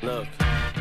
Look,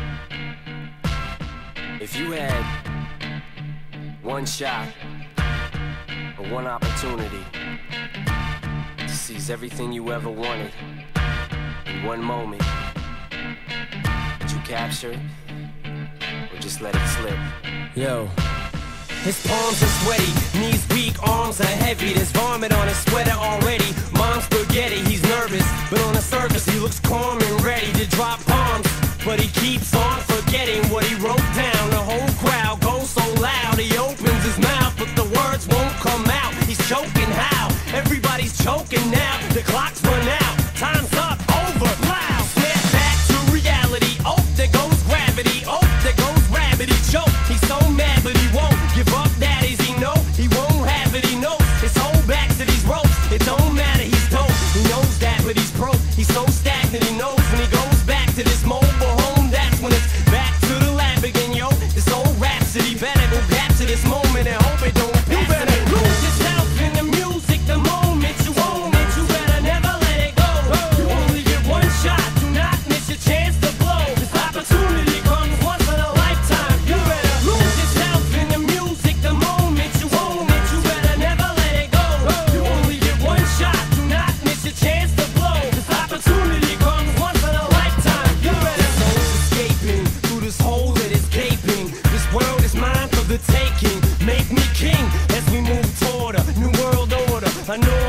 if you had one shot or one opportunity to seize everything you ever wanted in one moment, would you capture it or just let it slip? Yo. His palms are sweaty, knees weak, arms are heavy. There's vomit on his sweater already. Mom's spaghetti, he's nervous, but on the surface he looks calm and ready to drop bombs. But he keeps on forgetting what he wrote down. The whole crowd goes so loud, he opens his mouth, but the words won't come out. He's choking how? Everybody's choking now. The clock's run out, time's up, over, loud. Snap back to reality, oh, there goes gravity. Oh, there goes rabbit, he choke. He's so mad, but he won't give up, that is he know. He won't have it, he knows. His whole back to these ropes, it don't matter, he's dope. He knows that, but he's broke. He's so stagnant, he knows when he goes back to this mobile home, that's when it's back to the lab again, yo. This old rhapsody, better go capture this moment and hope it don't pass. You better lose yourself in the music the moment you own it. You better never let it go. You only get one shot, do not miss your chance to blow. This opportunity comes once in a lifetime. You better lose yourself in the music the moment you own it. You better never let it go. You only get one shot, do not miss your chance to blow. This opportunity comes once in a lifetime. You better escaping through this hole that is gaping. This world is mine for the taking. Make me king as we move toward a new world order. I know